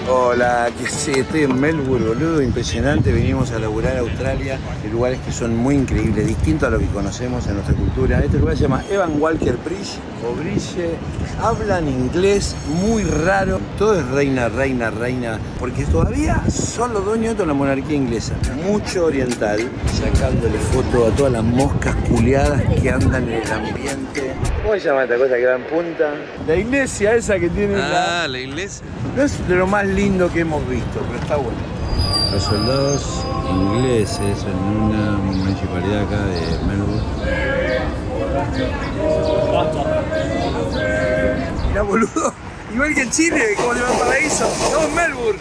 Hola, ¿qué sé? Estoy en Melbourne, boludo, impresionante. Venimos a laburar a Australia, en lugares que son muy increíbles, distintos a lo que conocemos en nuestra cultura. Este lugar se llama Evan Walker Bridge o Bridge. Hablan inglés muy raro, todo es reina, reina, reina, porque todavía son los dueños de la monarquía inglesa. Mucho oriental, sacándole foto a todas las moscas culiadas que andan en el ambiente. ¿Cómo se llama esta cosa que da en punta? La iglesia esa que tiene la iglesia. No es de lo más lindo que hemos visto, pero está bueno. Los soldados ingleses en una municipalidad acá de Melbourne. Mirá, boludo, igual que en Chile, como de Valparaíso, estamos en Melbourne.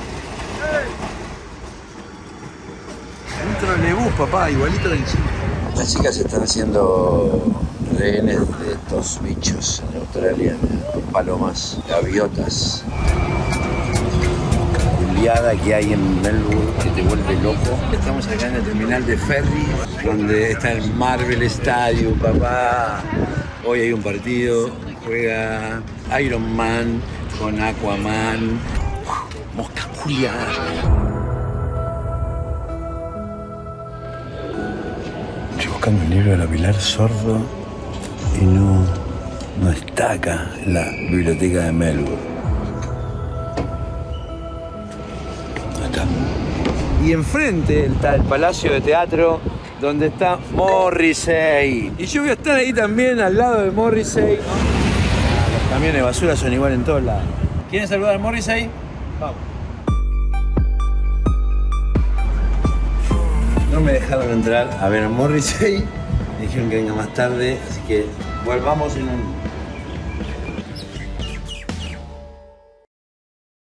Un trolebús, papá, igualito que en Chile. Las chicas están haciendo rehenes de estos bichos en Australia, palomas, gaviotas. Que hay en Melbourne que te vuelve loco. Estamos acá en el terminal de ferry donde está el Marvel Stadium, papá. Hoy hay un partido, juega Iron Man con Aquaman. Mosca culiada. Estoy buscando el libro de la Pilar Sordo y no está acá en la biblioteca de Melbourne. Y enfrente está el Palacio de Teatro, donde está Morrissey. Y yo voy a estar ahí también, al lado de Morrissey. Los camiones de basura son igual en todos lados. ¿Quieren saludar a Morrissey? Vamos. No me dejaron entrar a ver a Morrissey. Me dijeron que venga más tarde, así que volvamos en un